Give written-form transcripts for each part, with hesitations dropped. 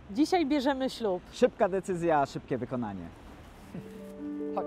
Dzisiaj bierzemy ślub. Szybka decyzja, szybkie wykonanie. Chodź.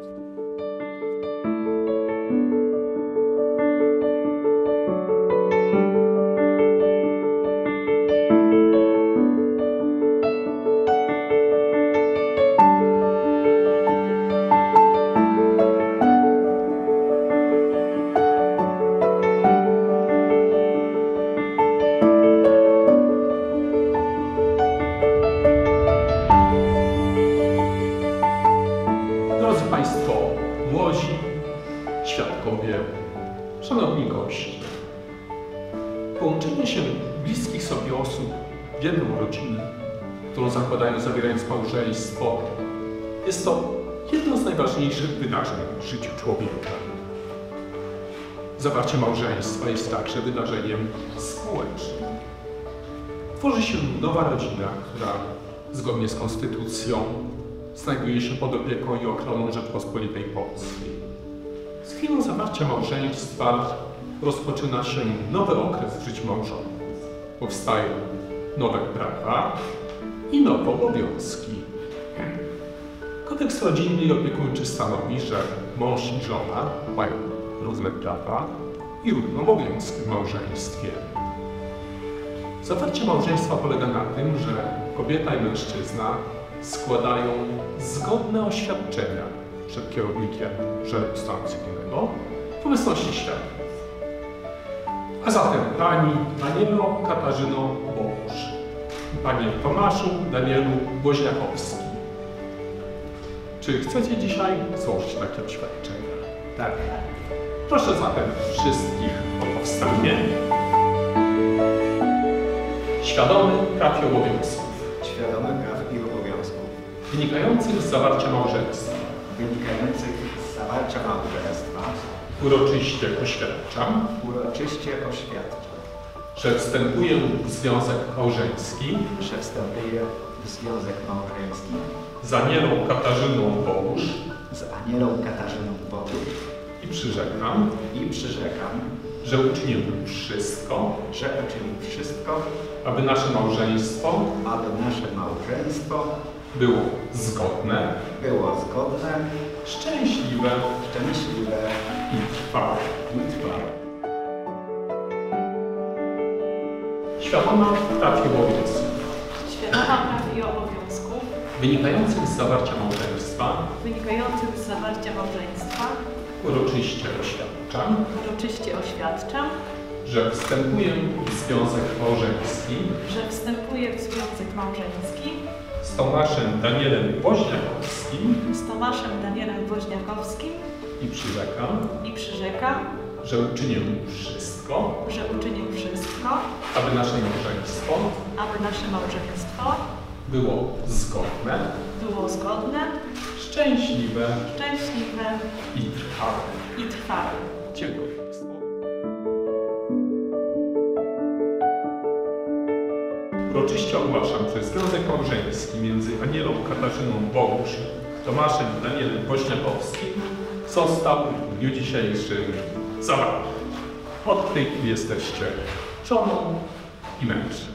Drodzy Państwo, młodzi świadkowie, szanowni goście, połączenie się bliskich sobie osób w jedną rodzinę, którą zakładają zawierając małżeństwo, jest to jedno z najważniejszych wydarzeń w życiu człowieka. Zawarcie małżeństwa jest także wydarzeniem społecznym. Tworzy się nowa rodzina, która zgodnie z konstytucją znajduje się pod opieką i ochroną Rzeczpospolitej Polskiej. Z chwilą zawarcia małżeństwa rozpoczyna się nowy okres w życiu małżonków. Powstają nowe prawa i nowe obowiązki. Kodeks rodzinny i opiekuńczy stanowi, że mąż i żona mają równe prawa i równe obowiązki w małżeństwie. Zawarcie małżeństwa polega na tym, że kobieta i mężczyzna składają zgodne oświadczenia przed kierownikiem Urzędu Stanu Cywilnego w obecności świadków. A zatem Pani Danielo Katarzyno Bogusz i Panie Tomaszu Danielu Woźniakowski. Czy chcecie dzisiaj złożyć takie oświadczenia? Tak. Proszę zatem wszystkich o powstanie. Świadomy praw i obowiązków. Świadomy praw i obowiązków Wynikających z zawarcia małżeństwa. Uroczyście oświadczam, że wstępuję w związek małżeński z Anielą Katarzyną Bogusz i przyrzekam, że uczynię wszystko, aby nasze małżeństwo było zgodne, szczęśliwe i trwałe. Świadoma praw i obowiązków. Świadoma praw i obowiązków Wynikających z zawarcia małżeństwa. Uroczyście oświadczam. Że wstępuję w związek małżeński. Z Tomaszem Danielem Woźniakowskim. I przyrzekam. Że uczynię wszystko. Aby nasze małżeństwo było zgodne, szczęśliwe i trwałe. Dziękuję Państwu. Uroczyście ogłaszam, że związek małżeński między Anielą Katarzyną Bogusz i Tomaszem Danielem Woźniakowskim został w dniu dzisiejszym zawarty. Od tej chwili jesteście żoną i mężem.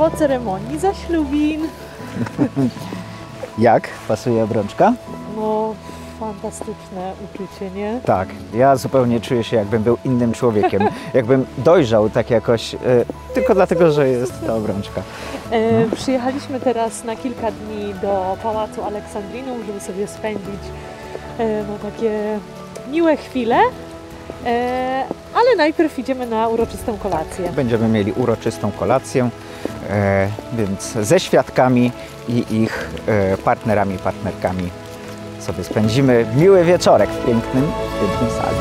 po ceremonii zaślubin. Jak? Pasuje obrączka? No, fantastyczne uczucie, nie? Tak, ja zupełnie czuję się, jakbym był innym człowiekiem. Jakbym dojrzał tak jakoś, tylko dlatego, że jest ta obrączka. Przyjechaliśmy teraz na kilka dni do Pałacu Aleksandrinum, żeby sobie spędzić no, takie miłe chwile. Ale najpierw idziemy na uroczystą kolację. Będziemy mieli uroczystą kolację, więc ze świadkami i ich partnerami, partnerkami sobie spędzimy miły wieczorek w pięknej sali.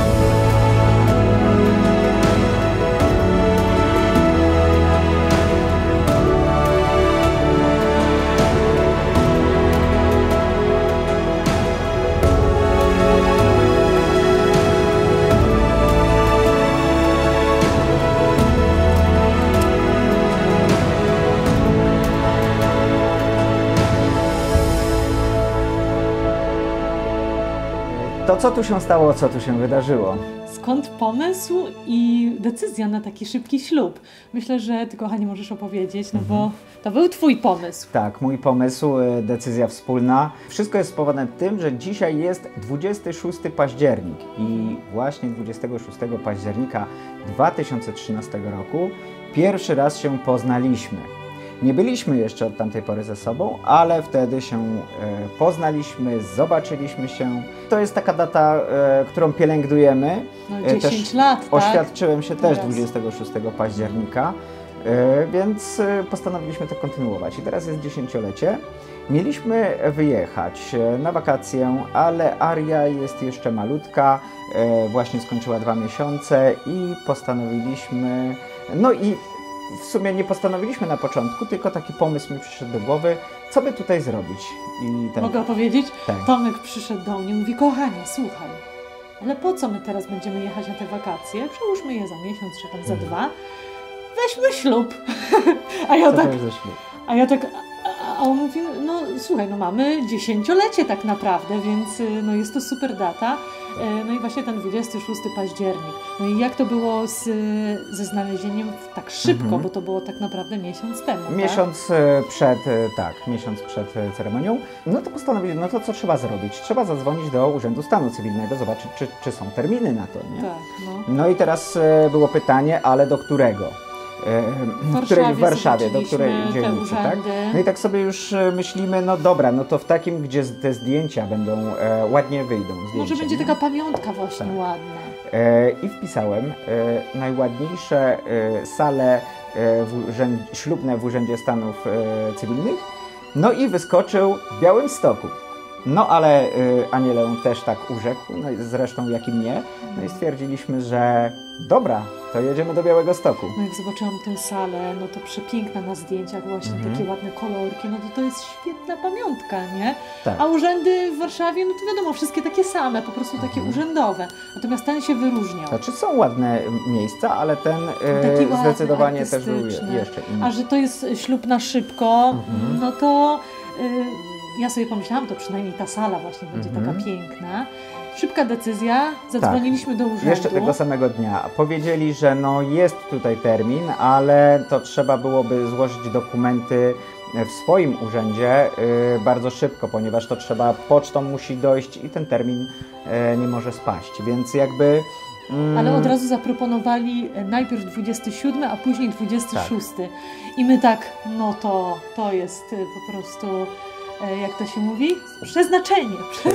To co tu się stało, co tu się wydarzyło? Skąd pomysł i decyzja na taki szybki ślub? Myślę, że Ty, kochanie, możesz opowiedzieć, no bo to był Twój pomysł. Tak, mój pomysł, decyzja wspólna. Wszystko jest spowodowane tym, że dzisiaj jest 26 październik i właśnie 26 października 2013 roku pierwszy raz się poznaliśmy. Nie byliśmy jeszcze od tamtej pory ze sobą, ale wtedy się poznaliśmy, zobaczyliśmy się. To jest taka data, którą pielęgnujemy. No 10 lat, tak? Oświadczyłem się też Teraz. 26 października, więc postanowiliśmy to kontynuować. I teraz jest 10-lecie. Mieliśmy wyjechać na wakacje, ale Aria jest jeszcze malutka, właśnie skończyła 2 miesiące i postanowiliśmy, no i w sumie nie postanowiliśmy na początku, tylko taki pomysł mi przyszedł do głowy, co by tutaj zrobić. I Mogę opowiedzieć? Tak. Tomek przyszedł do mnie i mówi: kochanie, słuchaj, ale po co my teraz będziemy jechać na te wakacje? Przełóżmy je za miesiąc czy tam za 2. Weźmy ślub. A ja co tak, to jest za ślub? a on mówi: no słuchaj, no mamy 10-lecie tak naprawdę, więc no jest to super data. No i właśnie ten 26 październik. No i jak to było ze znalezieniem tak szybko, bo to było tak naprawdę miesiąc temu, Miesiąc przed, miesiąc przed ceremonią. No to postanowiliśmy, no to co trzeba zrobić? Trzeba zadzwonić do Urzędu Stanu Cywilnego, zobaczyć, czy są terminy na to, nie? Tak, no. No i teraz było pytanie, ale do którego? W Warszawie, do której dzielnicy, tak? No i tak sobie już myślimy, no dobra, no to w takim, gdzie te zdjęcia będą ładnie wyjdą. Zdjęcia, Może będzie nie? taka pamiątka właśnie Tak. ładna. I wpisałem najładniejsze sale ślubne w Urzędzie Stanów Cywilnych. No i wyskoczył w Białymstoku. No ale Anielę też tak urzekł, no i zresztą jak i mnie. No i stwierdziliśmy, że dobra, to jedziemy do Białegostoku. No jak zobaczyłam tę salę, no to przepiękna na zdjęciach, właśnie takie ładne kolorki, no to jest świetna pamiątka, nie? Tak. A urzędy w Warszawie, no to wiadomo, wszystkie takie same, po prostu takie urzędowe. Natomiast ten się wyróżniał. Znaczy są ładne miejsca, ale ten Taki ładny, zdecydowanie też był artystyczny. jeszcze inny. A że to jest ślub na szybko, no to ja sobie pomyślałam, to przynajmniej ta sala właśnie będzie taka piękna. Szybka decyzja, zadzwoniliśmy do urzędu. Jeszcze tego samego dnia. Powiedzieli, że no jest tutaj termin, ale to trzeba byłoby złożyć dokumenty w swoim urzędzie bardzo szybko, ponieważ to trzeba, pocztą musi dojść i ten termin nie może spaść, więc jakby... Ale od razu zaproponowali najpierw 27, a później 26. I my tak, no to jest po prostu, jak to się mówi? Przeznaczenie,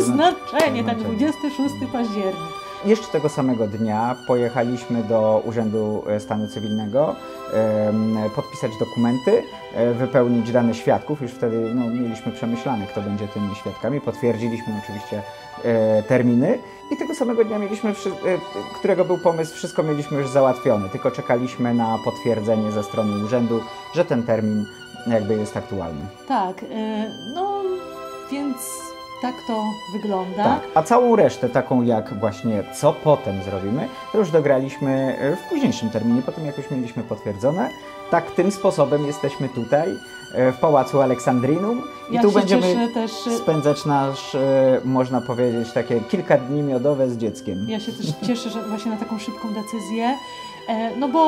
ten 26 październik. Jeszcze tego samego dnia pojechaliśmy do Urzędu Stanu Cywilnego, podpisać dokumenty, wypełnić dane świadków. Już wtedy no, mieliśmy przemyślane, kto będzie tymi świadkami. Potwierdziliśmy oczywiście terminy i tego samego dnia mieliśmy, którego był pomysł, wszystko mieliśmy już załatwione. Tylko czekaliśmy na potwierdzenie ze strony urzędu, że ten termin jakby jest aktualny. Tak, no więc tak to wygląda. Tak, a całą resztę, taką jak właśnie co potem zrobimy, to już dograliśmy w późniejszym terminie, po tym jak już mieliśmy potwierdzone. Tak, tym sposobem jesteśmy tutaj, w Pałacu Aleksandrinum i tu będziemy też spędzać nasz, można powiedzieć, takie kilka dni miodowe z dzieckiem. Ja się też cieszę, że właśnie na taką szybką decyzję, no bo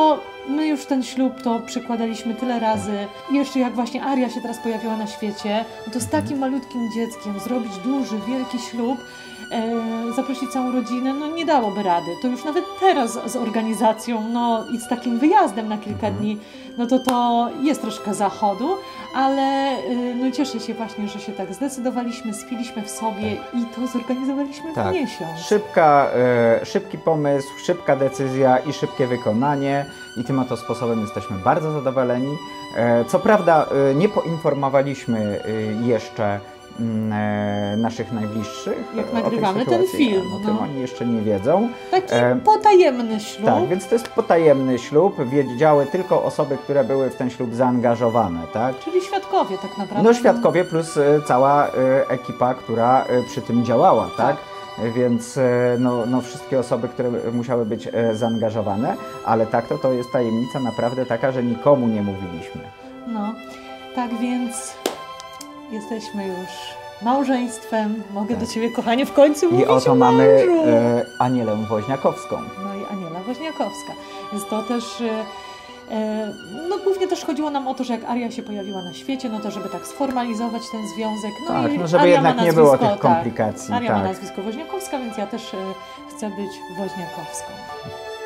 my już ten ślub to przykładaliśmy tyle razy. I jeszcze jak właśnie Aria się teraz pojawiła na świecie, no to z takim malutkim dzieckiem zrobić duży, wielki ślub, zaprosić całą rodzinę, no nie dałoby rady. To już nawet teraz z organizacją, no i z takim wyjazdem na kilka dni, no to jest troszkę zachodu, ale no cieszę się właśnie, że się tak zdecydowaliśmy, spiliśmy w sobie i to zorganizowaliśmy w miesiąc. Szybki pomysł, szybka decyzja i szybkie wykonanie i tym oto sposobem jesteśmy bardzo zadowoleni. Co prawda nie poinformowaliśmy jeszcze naszych najbliższych. Jak nagrywamy ten film. O tym oni jeszcze nie wiedzą. Taki potajemny ślub. Tak, więc to jest potajemny ślub. Wiedziały tylko osoby, które były w ten ślub zaangażowane, tak? Czyli świadkowie tak naprawdę. No świadkowie plus cała ekipa, która przy tym działała, tak? Więc no, wszystkie osoby, które musiały być zaangażowane, ale tak to jest tajemnica naprawdę taka, że nikomu nie mówiliśmy. No, tak więc jesteśmy już małżeństwem. Mogę do Ciebie, kochanie, w końcu mówić. I oto mamy Anielę Woźniakowską. No i Aniela Woźniakowska. Więc to też, no głównie też chodziło nam o to, że jak Aria się pojawiła na świecie, no to żeby tak sformalizować ten związek. No tak, i no żeby Aria jednak nie było tych komplikacji. Aria ma nazwisko Woźniakowska, więc ja też chcę być Woźniakowską.